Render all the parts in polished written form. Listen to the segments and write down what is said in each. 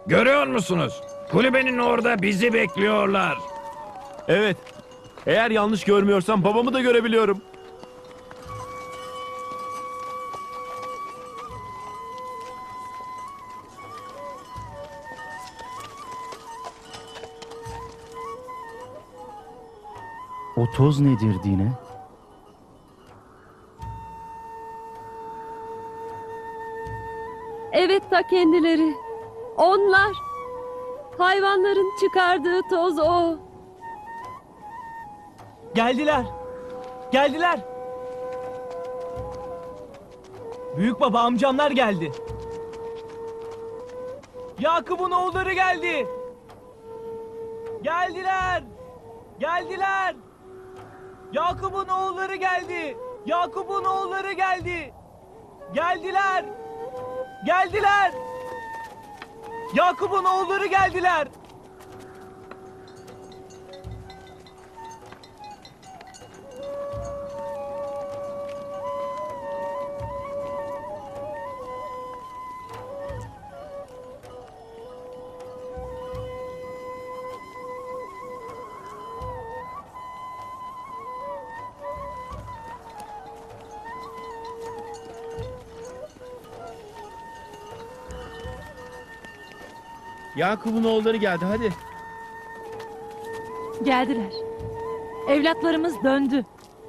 Görüyor musunuz? Kulübenin orada bizi bekliyorlar. Evet. Eğer yanlış görmüyorsam babamı da görebiliyorum. O toz nedir Dine? Evet, ta kendileri. Onlar. Hayvanların çıkardığı toz o. Geldiler. Geldiler. Büyük baba amcamlar geldi. Yakup'un oğulları geldi. Geldiler. Geldiler. Yakup'un oğulları geldi. Yakup'un oğulları geldi. Geldiler. Geldiler. Yakup'un oğulları geldiler. Yakup'un oğulları geldi, hadi. Geldiler. Evlatlarımız döndü.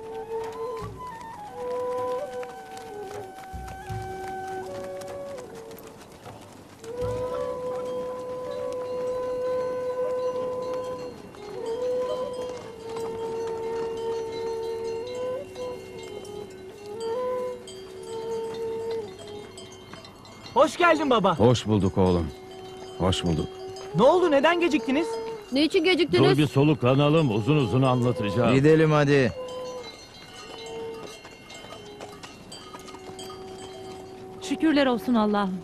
Hoş geldin baba. Hoş bulduk oğlum. Hoş bulduk. Ne oldu? Neden geciktiniz? Niçin geciktiniz? Dur bir soluklanalım, uzun uzun anlatacağım. Gidelim hadi. Şükürler olsun Allah'ım.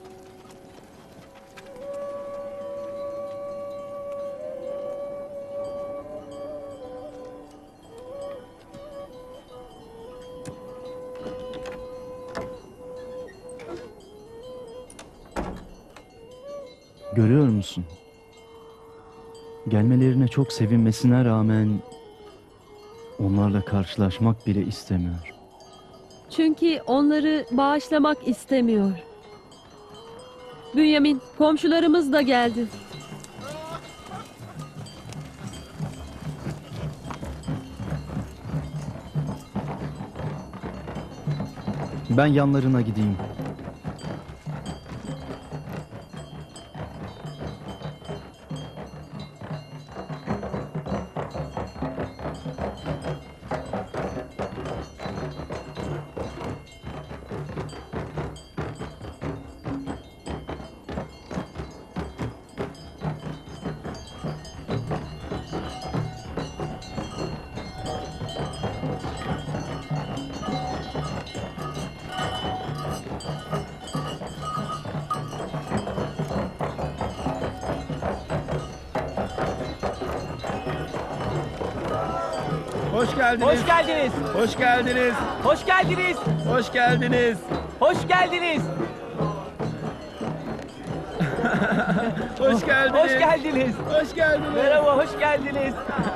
Görüyor musun? Gelmelerine çok sevinmesine rağmen onlarla karşılaşmak bile istemiyor. Çünkü onları bağışlamak istemiyor. Bünyamin, komşularımız da geldi. Ben yanlarına gideyim. Hoş geldiniz. Hoş geldiniz. Hoş geldiniz. Hoş geldiniz. Hoş geldiniz. Hoş geldiniz. Hoş geldiniz. Hoş geldiniz. Hoş geldiniz. Merhaba, hoş geldiniz.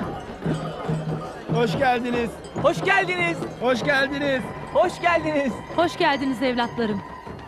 Hoş geldiniz. Hoş geldiniz. Hoş geldiniz. Hoş geldiniz. Hoş geldiniz evlatlarım.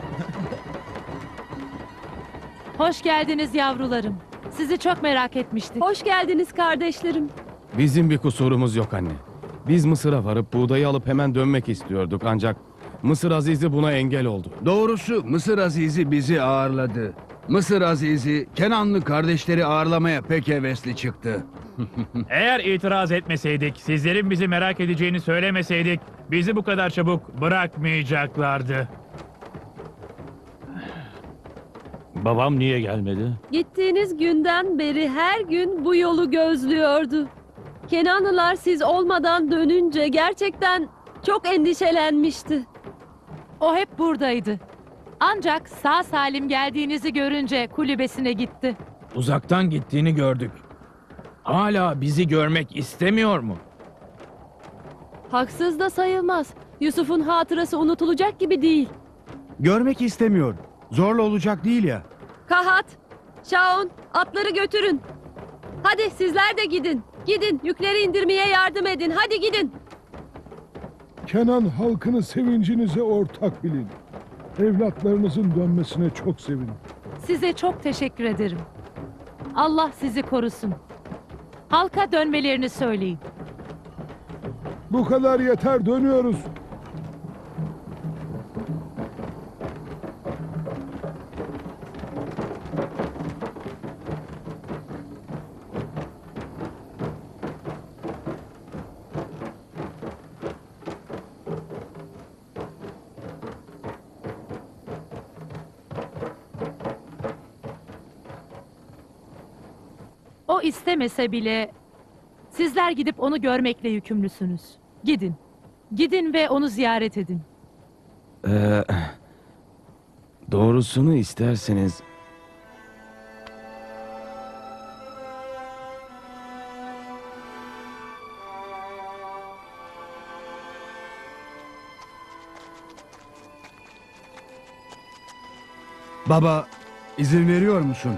Hoş geldiniz yavrularım. Sizi çok merak etmiştik. Hoş geldiniz kardeşlerim. Bizim bir kusurumuz yok anne. Biz Mısır'a varıp buğdayı alıp hemen dönmek istiyorduk ancak Mısır Azizi buna engel oldu. Doğrusu Mısır Azizi bizi ağırladı. Mısır Azizi Kenanlı kardeşleri ağırlamaya pek hevesli çıktı. Eğer itiraz etmeseydik, sizlerin bizi merak edeceğini söylemeseydik, bizi bu kadar çabuk bırakmayacaklardı. Babam niye gelmedi? Gittiğiniz günden beri her gün bu yolu gözlüyordu. Kenanlılar siz olmadan dönünce gerçekten çok endişelenmişti. O hep buradaydı. Ancak sağ salim geldiğinizi görünce kulübesine gitti. Uzaktan gittiğini gördük. Hala bizi görmek istemiyor mu? Haksız da sayılmaz. Yusuf'un hatırası unutulacak gibi değil. Görmek istemiyor. Zorla olacak değil ya. Kahat, Şaun, atları götürün. Hadi sizler de gidin. Gidin, yükleri indirmeye yardım edin. Hadi gidin. Kenan halkını sevincinize ortak bilin. Evlatlarınızın dönmesine çok sevinin. Size çok teşekkür ederim. Allah sizi korusun. Halka dönmelerini söyleyin. Bu kadar yeter, dönüyoruz. O istemese bile sizler gidip onu görmekle yükümlüsünüz. Gidin. Gidin ve onu ziyaret edin. Doğrusunu isterseniz Baba, izin veriyor musun?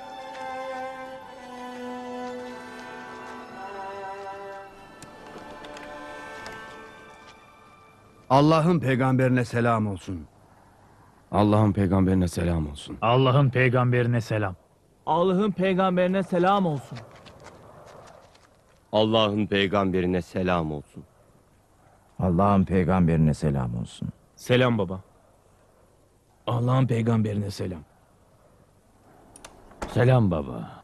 Allah'ın peygamberine selam olsun. Allah'ın peygamberine selam olsun. Allah'ın peygamberine selam. Allah'ın peygamberine selam olsun. Allah'ın peygamberine selam olsun. Allah'ın peygamberine selam olsun. Selam baba. Allah'ın peygamberine selam. Selam baba.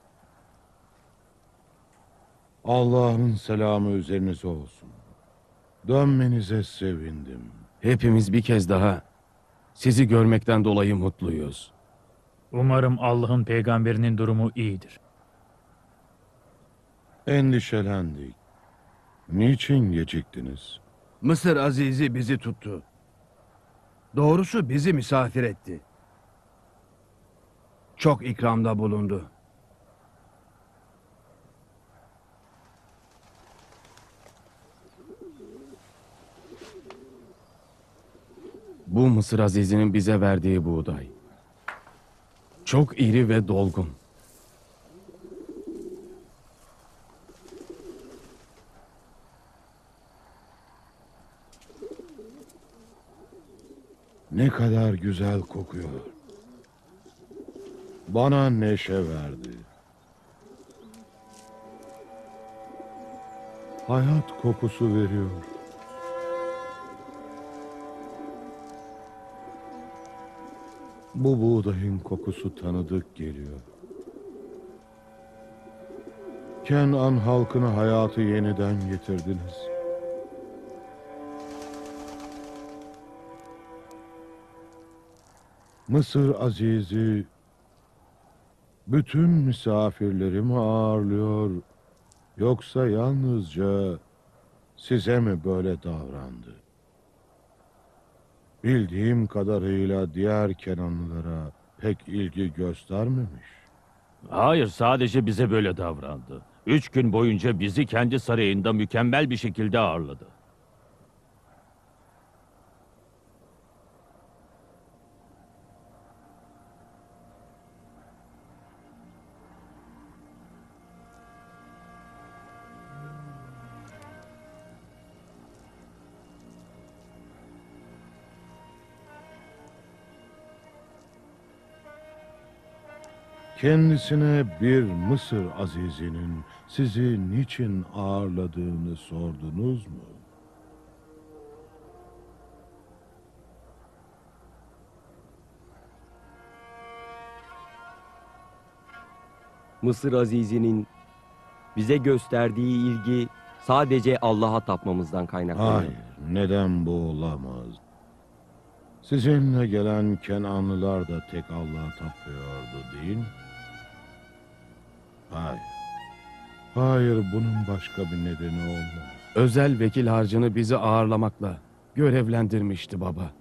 Allah'ın selamı üzerinize olsun. Dönmenize sevindim. Hepimiz bir kez daha sizi görmekten dolayı mutluyuz. Umarım Allah'ın peygamberinin durumu iyidir. Endişelendik. Niçin geciktiniz? Mısır Azizi bizi tuttu. Doğrusu bizi misafir etti. Çok ikramda bulundu. Bu Mısır Azizi'nin bize verdiği buğday. Çok iri ve dolgun. Ne kadar güzel kokuyor. Bana neşe verdi. Hayat kokusu veriyor. Bu buğdayın kokusu tanıdık geliyor. Kenan halkını hayatı yeniden getirdiniz. Mısır Azizi bütün misafirlerimi ağırlıyor, yoksa yalnızca size mi böyle davrandı? Bildiğim kadarıyla diğer Kenanlılara pek ilgi göstermemiş. Hayır, sadece bize böyle davrandı. 3 gün boyunca bizi kendi sarayında mükemmel bir şekilde ağırladı. Kendisine bir Mısır Azizi'nin sizi niçin ağırladığını sordunuz mu? Mısır Azizi'nin bize gösterdiği ilgi sadece Allah'a tapmamızdan kaynaklanıyor. Hayır, neden bu olamaz? Sizinle gelen Kenanlılar da tek Allah'a tapıyordu değil mi? Hayır. Hayır, bunun başka bir nedeni olmalı. Özel vekil harcını bizi ağırlamakla görevlendirmişti baba.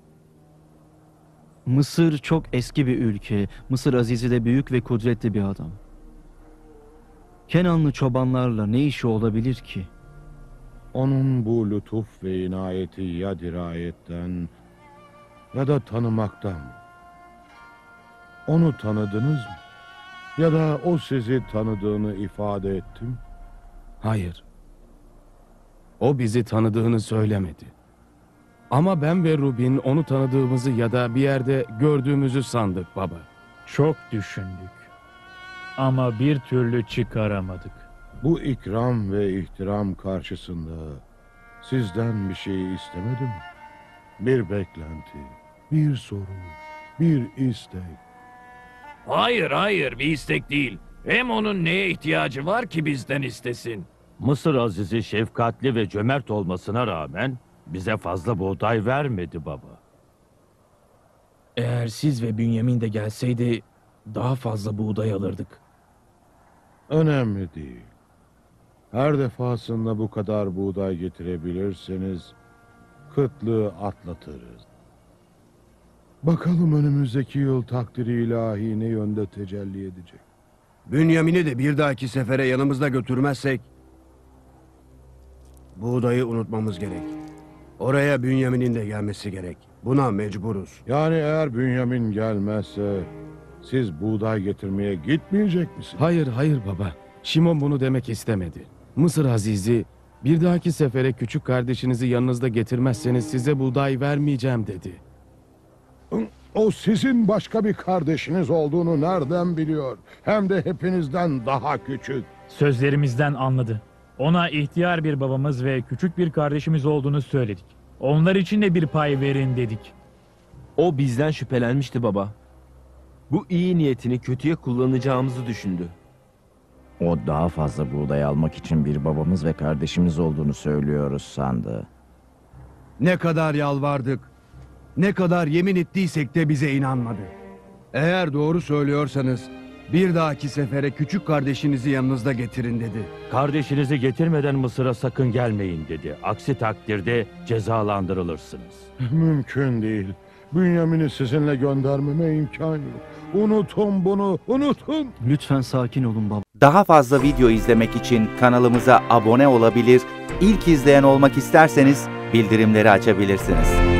Mısır çok eski bir ülke. Mısır Azizi de büyük ve kudretli bir adam. Kenanlı çobanlarla ne işi olabilir ki? Onun bu lütuf ve inayeti ya dirayetten ya da tanımaktan. Onu tanıdınız mı? Ya da o sizi tanıdığını ifade etti mi? Hayır. O bizi tanıdığını söylemedi. Ama ben ve Rubin onu tanıdığımızı ya da bir yerde gördüğümüzü sandık baba. Çok düşündük. Ama bir türlü çıkaramadık. Bu ikram ve ihtiram karşısında sizden bir şey istemedi mi? Bir beklenti, bir soru, bir istek. Hayır, bir istek değil. Hem onun neye ihtiyacı var ki bizden istesin? Mısır Aziz'i şefkatli ve cömert olmasına rağmen bize fazla buğday vermedi baba. Eğer siz ve Bünyamin de gelseydi daha fazla buğday alırdık. Önemli değil. Her defasında bu kadar buğday getirebilirseniz kıtlığı atlatırız. Bakalım önümüzdeki yıl takdiri ilahi ne yönde tecelli edecek. Bünyamin'i de bir dahaki sefere yanımızda götürmezsek buğdayı unutmamız gerek. Oraya Bünyamin'in de gelmesi gerek. Buna mecburuz. Yani eğer Bünyamin gelmezse siz buğday getirmeye gitmeyecek misiniz? Hayır baba. Şimon bunu demek istemedi. Mısır Aziz'i bir dahaki sefere küçük kardeşinizi yanınızda getirmezseniz size buğday vermeyeceğim dedi. O sizin başka bir kardeşiniz olduğunu nereden biliyor? Hem de hepinizden daha küçük. Sözlerimizden anladı. Ona ihtiyar bir babamız ve küçük bir kardeşimiz olduğunu söyledik. Onlar için de bir pay verin dedik. O bizden şüphelenmişti baba. Bu iyi niyetini kötüye kullanacağımızı düşündü. O daha fazla buğday almak için bir babamız ve kardeşimiz olduğunu söylüyoruz sandı. Ne kadar yalvardık, ne kadar yemin ettiysek de bize inanmadı. Eğer doğru söylüyorsanız bir dahaki sefere küçük kardeşinizi yanınızda getirin dedi. Kardeşinizi getirmeden Mısır'a sakın gelmeyin dedi. Aksi takdirde cezalandırılırsınız. Mümkün değil. Bünyamin'i sizinle göndermeme imkan yok. Unutun bunu, unutun. Lütfen sakin olun baba. Daha fazla video izlemek için kanalımıza abone olabilir, ilk izleyen olmak isterseniz bildirimleri açabilirsiniz.